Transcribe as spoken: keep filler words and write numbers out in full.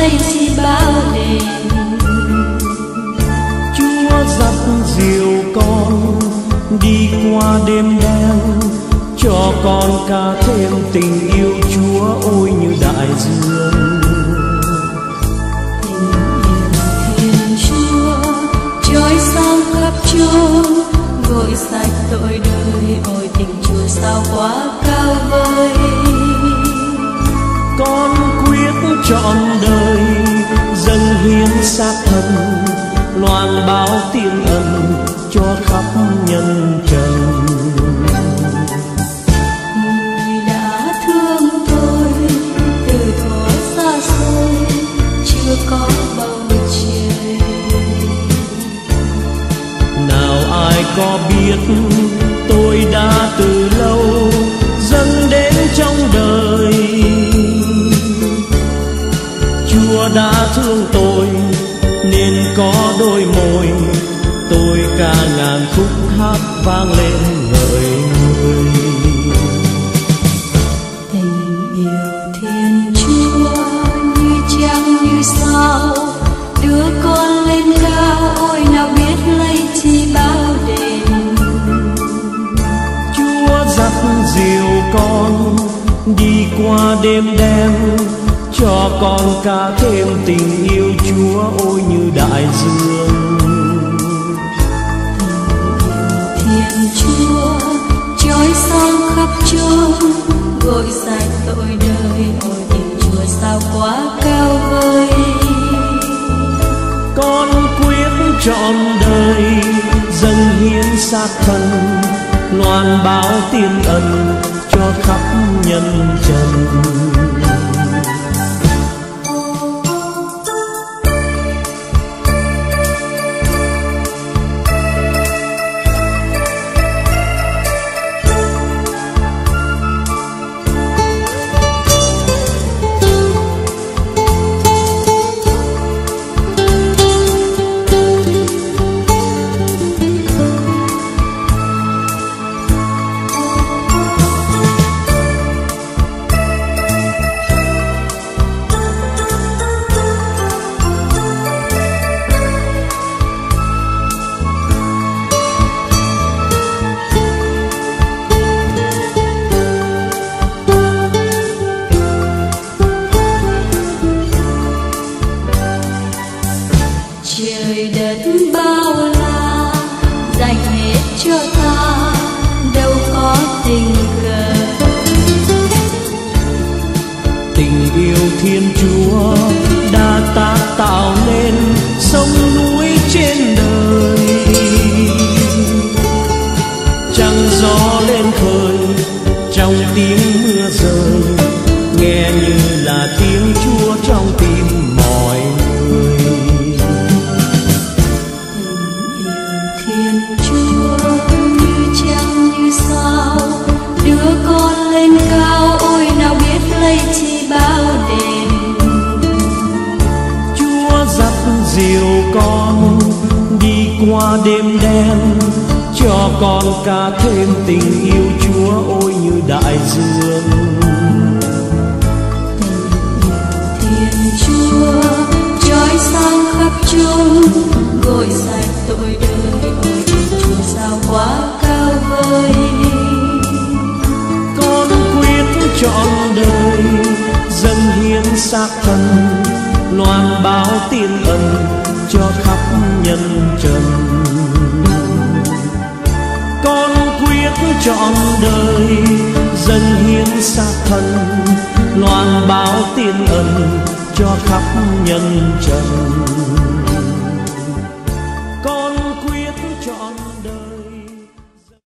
lây chi bao đền. Chúa dắt dìu con đi qua đêm đen, cho con ca thêm tình yêu Chúa ôi như đại dương. Tình yêu Thiên Chúa trôi sang khắp chốn, gội sạch tội đời, ôi tình Chúa sao quá cao vời. Con quyết trọn đời dâng hiến xác thân, loan báo tiếng ân cho khắp nhân trần. Người đã thương tôi từ thuở xa xôi, chưa có bầu trời. Nào ai có biết tôi đã từ lâu dâng đến trong đời. Chúa đã thương tôi nên có đôi môi, tôi ca ngàn khúc hát vang lên ngời ngời. Tình yêu Thiên Chúa như trăng như sao, đưa con lên cao, ôi nào biết lấy chi bao đền. Chúa dắt dìu con đi qua đêm đen, cho con ca thêm tình yêu Chúa ôi như đại dương. Thiên Chúa trôi sang khắp chốn, gội sạch tội đời, ôi tình Chúa sao quá cao vời. Con quyết trọn đời dâng hiến xác thân, loan báo tiên ân cho khắp nhân trần. Trời đất bao la dành hết cho ta, đâu có tình cờ. Tình yêu Thiên Chúa đã ta tạo nên sông núi trên đời. Trăng gió lên khơi trong tiếng mưa rơi, nghe như là tiếng Chúa trong tim mọi người. Thiên Chúa như trăng như sao, đưa con lên cao, ôi nào biết lấy chi bao đền. Chúa dắt dìu con đi qua đêm đen, cho con ca thêm tình yêu Chúa ôi như đại dương. Thiên Chúa trôi sang khắp chốn, gội sạch tội đời, ôi tình Chúa sao quá cao vời. Con quyết trọn đời dâng hiến xác thân, loan báo tiên ân cho khắp nhân trần. Con quyết trọn đời dâng hiến xác thân, loan báo tiên ân cho khắp nhân trần.